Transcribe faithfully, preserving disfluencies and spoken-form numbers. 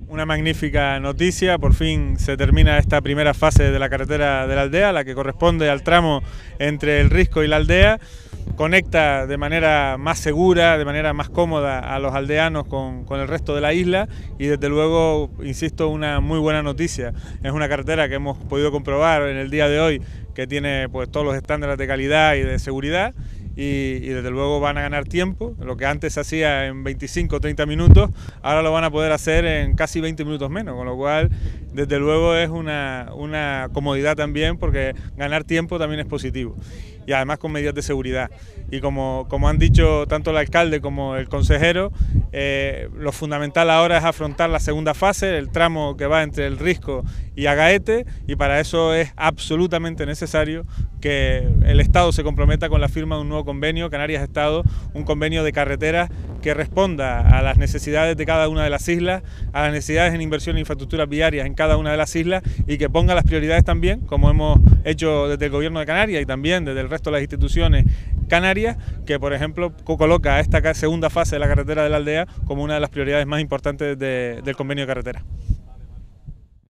Una magnífica noticia, por fin se termina esta primera fase de la carretera de la aldea, la que corresponde al tramo entre el Risco y la aldea. Conecta de manera más segura, de manera más cómoda a los aldeanos con, con el resto de la isla y desde luego, insisto, una muy buena noticia. Es una carretera que hemos podido comprobar en el día de hoy que tiene pues todos los estándares de calidad y de seguridad. Y, y desde luego van a ganar tiempo, lo que antes se hacía en veinticinco o treinta minutos, ahora lo van a poder hacer en casi veinte minutos menos, con lo cual desde luego es una, una comodidad también, porque ganar tiempo también es positivo y además con medidas de seguridad. Y como, como han dicho tanto el alcalde como el consejero, eh, lo fundamental ahora es afrontar la segunda fase, el tramo que va entre el Risco y Agaete, y para eso es absolutamente necesario que el Estado se comprometa con la firma de un nuevo convenio, Canarias-Estado, un convenio de carreteras que responda a las necesidades de cada una de las islas, a las necesidades en inversión en infraestructuras viarias en cada una de las islas y que ponga las prioridades también, como hemos hecho desde el Gobierno de Canarias y también desde el resto de las instituciones canarias, que por ejemplo coloca esta segunda fase de la carretera de la aldea como una de las prioridades más importantes de, del convenio de carretera.